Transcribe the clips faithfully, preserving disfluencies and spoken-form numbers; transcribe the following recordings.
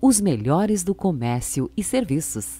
os melhores do comércio e serviços.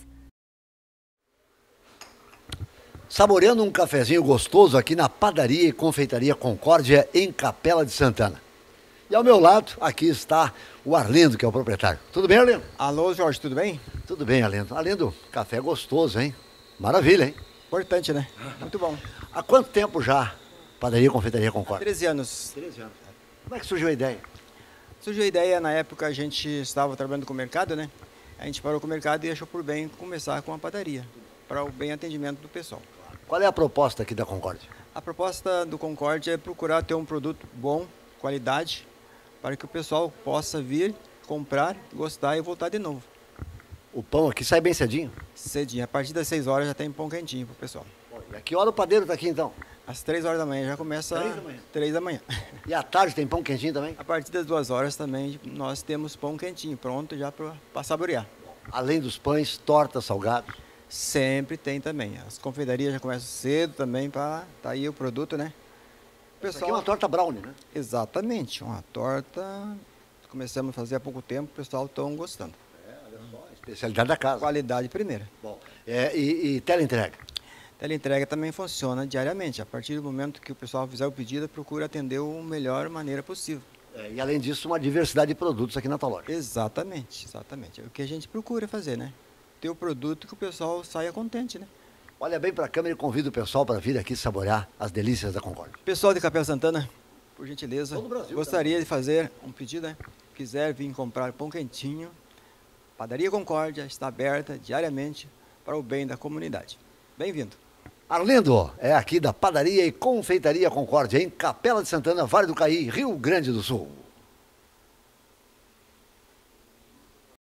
Saboreando um cafezinho gostoso aqui na Padaria e Confeitaria Concórdia, em Capela de Santana. E ao meu lado, aqui está o Arlindo, que é o proprietário. Tudo bem, Arlindo? Alô, Jorge, tudo bem? Tudo bem, Arlindo. Arlindo, café gostoso, hein? Maravilha, hein? Importante, né? Muito bom. Há quanto tempo já Padaria e Confeitaria Concórdia? treze anos. treze anos. Como é que surgiu a ideia? Surgiu a ideia, na época a gente estava trabalhando com o mercado, né? A gente parou com o mercado e achou por bem começar com a padaria, para o bem atendimento do pessoal. Qual é a proposta aqui da Concórdia? A proposta do Concórdia é procurar ter um produto bom, qualidade, para que o pessoal possa vir, comprar, gostar e voltar de novo. O pão aqui sai bem cedinho? Cedinho, a partir das seis horas já tem pão quentinho para o pessoal. E a que hora o padeiro está aqui então? Às três horas da manhã já começa. Três da manhã? Três da manhã. E à tarde tem pão quentinho também? A partir das duas horas também nós temos pão quentinho, pronto já para saborear. Além dos pães, tortas, salgados? Sempre tem também. As confeitarias já começam cedo também para tá aí o produto, né? O pessoal... Isso aqui é uma torta brownie, né? Exatamente, uma torta. Começamos a fazer há pouco tempo, o pessoal está gostando. É, olha só, especialidade da casa. Qualidade primeira. Bom, é, e, e teleentrega? Teleentrega também funciona diariamente. A partir do momento que o pessoal fizer o pedido, procura atender da melhor maneira possível. É, e além disso, uma diversidade de produtos aqui na tua loja. Exatamente, exatamente. É o que a gente procura fazer, né? Ter o produto que o pessoal saia contente, né? Olha bem para a câmera e convido o pessoal para vir aqui saborear as delícias da Concórdia. Pessoal de Capela Santana, por gentileza, Todo o Brasil, gostaria também de fazer um pedido, né? Quiser vir comprar pão quentinho, Padaria Concórdia está aberta diariamente para o bem da comunidade. Bem-vindo. Arlindo, é aqui da Padaria e Confeitaria Concórdia, em Capela de Santana, Vale do Caí, Rio Grande do Sul.